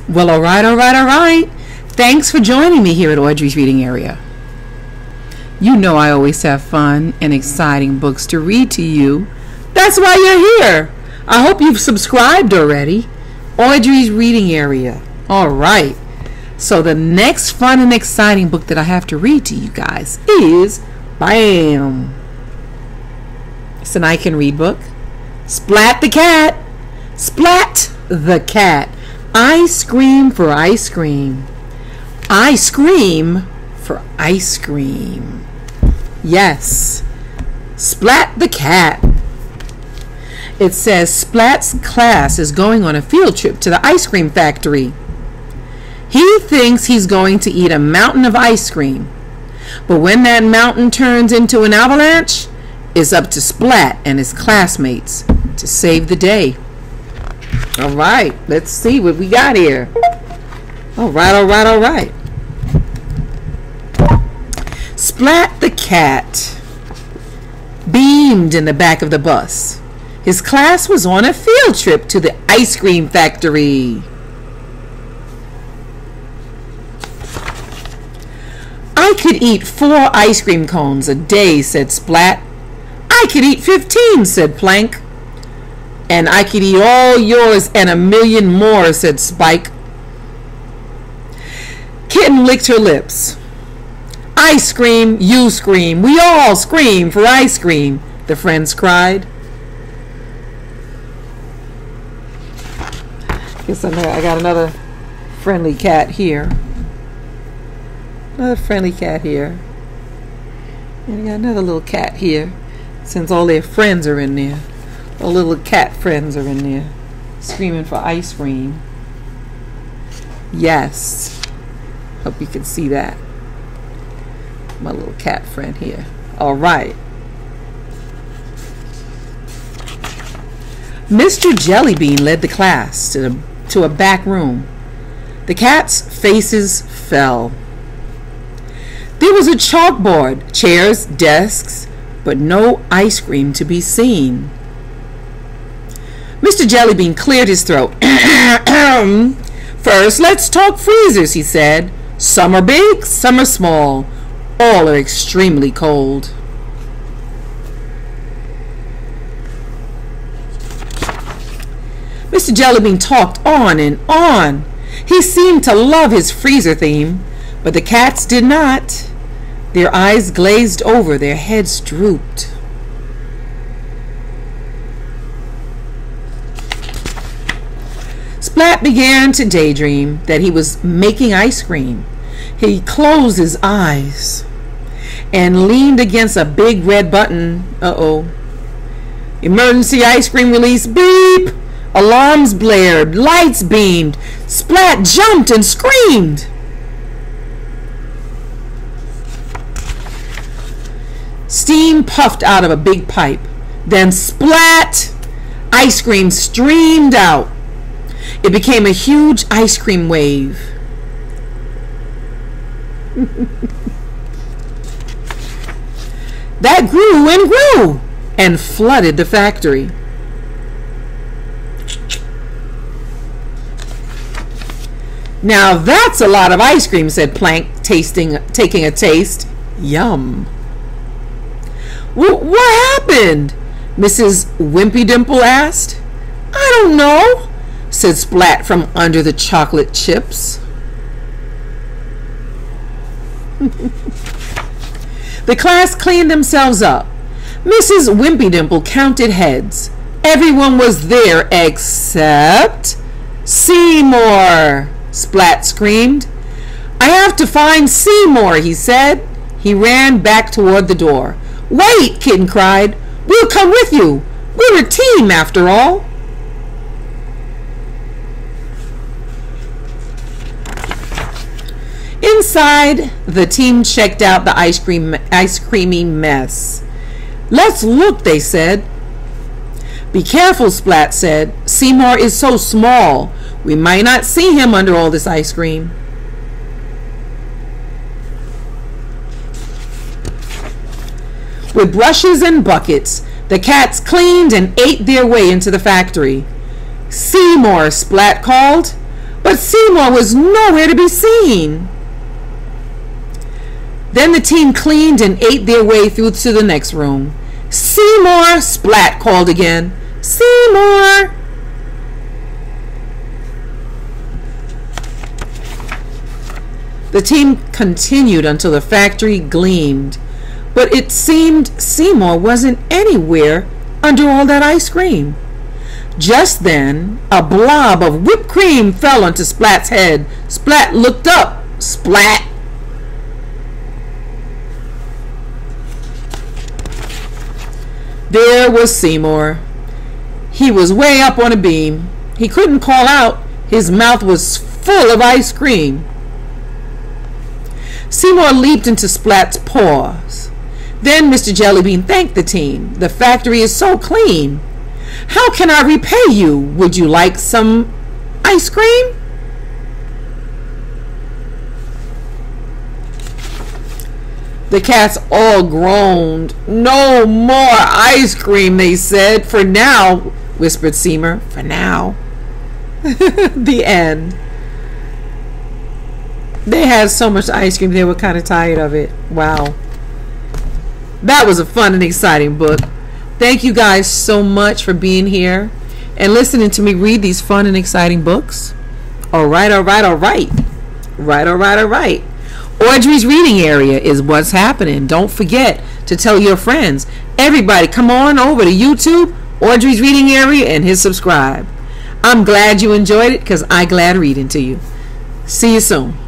Well, all right, all right, all right. Thanks for joining me here at Audrey's Reading Area. You know I always have fun and exciting books to read to you. That's why you're here. I hope you've subscribed already. Audrey's Reading Area. All right. So the next fun and exciting book that I have to read to you guys is BAM! It's an I Can Read book. Splat the Cat. Splat the Cat. I scream for ice cream. I scream for ice cream. Yes. Splat the Cat. It says Splat's class is going on a field trip to the ice cream factory. He thinks he's going to eat a mountain of ice cream. But when that mountain turns into an avalanche, it's up to Splat and his classmates to save the day. All right, let's see what we got here. All right, all right, all right. Splat the Cat beamed in the back of the bus. His class was on a field trip to the ice cream factory. I could eat 4 ice cream cones a day, said Splat. I could eat 15, said Plank. And I could eat all yours and 1,000,000 more, said Spike. Kitten licked her lips. I scream, you scream, we all scream for ice cream, the friends cried. Guess I got another friendly cat here. Another friendly cat here. And I got another little cat here, since all their friends are in there. All little cat friends are in there, screaming for ice cream. Yes. Hope you can see that. My little cat friend here. All right. Mr. Jellybean led the class to a back room. The cats' faces fell. There was a chalkboard, chairs, desks, but no ice cream to be seen. Mr. Jellybean cleared his throat. First, let's talk freezers, he said. Some are big, some are small. All are extremely cold. Mr. Jellybean talked on and on. He seemed to love his freezer theme, but the cats did not. Their eyes glazed over, their heads drooped. Splat began to daydream that he was making ice cream. He closed his eyes and leaned against a big red button. Uh-oh. Emergency ice cream release. Beep! Alarms blared. Lights beamed. Splat jumped and screamed. Steam puffed out of a big pipe. Then splat! Ice cream streamed out. It became a huge ice cream wave. That grew and grew and flooded the factory. Now that's a lot of ice cream, said Plank, taking a taste. Yum. What happened? Mrs. Wimpy Dimple asked. I don't know, said Splat from under the chocolate chips. The class cleaned themselves up. Mrs. Wimpy Dimple counted heads. Everyone was there except Seymour, Splat screamed. I have to find Seymour, he said. He ran back toward the door. Wait, Kitten cried. We'll come with you. We're a team after all. Inside, the team checked out the ice creamy mess. Let's look, they said. Be careful, Splat said. Seymour is so small. We might not see him under all this ice cream. With brushes and buckets, the cats cleaned and ate their way into the factory. Seymour, Splat called. but Seymour was nowhere to be seen. Then the team cleaned and ate their way through to the next room. Seymour, Splat called again. Seymour! The team continued until the factory gleamed, but it seemed Seymour wasn't anywhere under all that ice cream. Just then, a blob of whipped cream fell onto Splat's head. Splat looked up. Splat! There was Seymour. He was way up on a beam. He couldn't call out. His mouth was full of ice cream. Seymour leaped into Splat's paws. Then Mr. Jellybean thanked the team. The factory is so clean. How can I repay you? Would you like some ice cream? The cats all groaned. No more ice cream, they said. For now, whispered Seymour. For now. The end. They had so much ice cream, they were kind of tired of it. Wow. That was a fun and exciting book. Thank you guys so much for being here and listening to me read these fun and exciting books. All right. Audrey's Reading Area is what's happening. Don't forget to tell your friends. Everybody, come on over to YouTube, Audrey's Reading Area, and hit subscribe. I'm glad you enjoyed it because I'm glad reading to you. See you soon.